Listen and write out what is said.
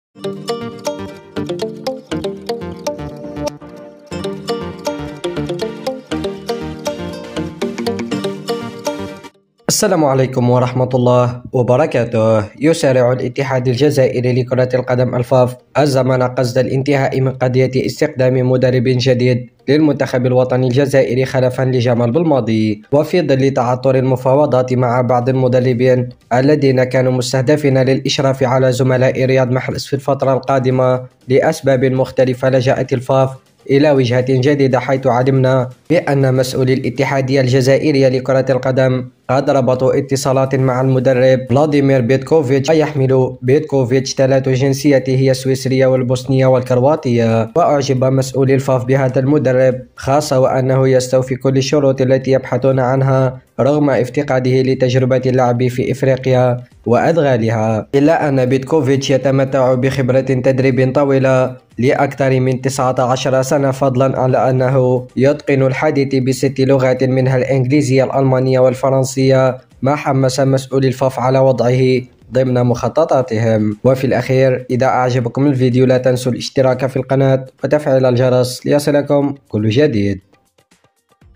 السلام عليكم ورحمة الله وبركاته. يسارع الاتحاد الجزائري لكرة القدم الفاف الزمن قصد الانتهاء من قضية استخدام مدرب جديد للمنتخب الوطني الجزائري خلفا لجمال بالماضي، وفي ظل تعثر المفاوضات مع بعض المدربين الذين كانوا مستهدفين للإشراف على زملاء رياض محرز في الفترة القادمة لأسباب مختلفة، لجأت الفاف إلى وجهة جديدة، حيث علمنا بأن مسؤولي الاتحادية الجزائرية لكرة القدم قد ربطوا اتصالات مع المدرب فلاديمير بيتكوفيتش، ويحمل بيتكوفيتش ثلاث جنسيات هي السويسرية والبوسنية والكرواتية. وأعجب مسؤولي الفاف بهذا المدرب، خاصة وأنه يستوفي كل الشروط التي يبحثون عنها رغم افتقاده لتجربة اللعب في إفريقيا وأدغالها، إلا أن بيتكوفيتش يتمتع بخبرة تدريب طويلة لأكثر من 19 سنة، فضلا على أنه يتقن الحديث ب6 لغات منها الإنجليزية الألمانية والفرنسية، ما حمس مسؤولي الفاف على وضعه ضمن مخططاتهم. وفي الأخير، إذا أعجبكم الفيديو لا تنسوا الاشتراك في القناة وتفعيل الجرس ليصلكم كل جديد.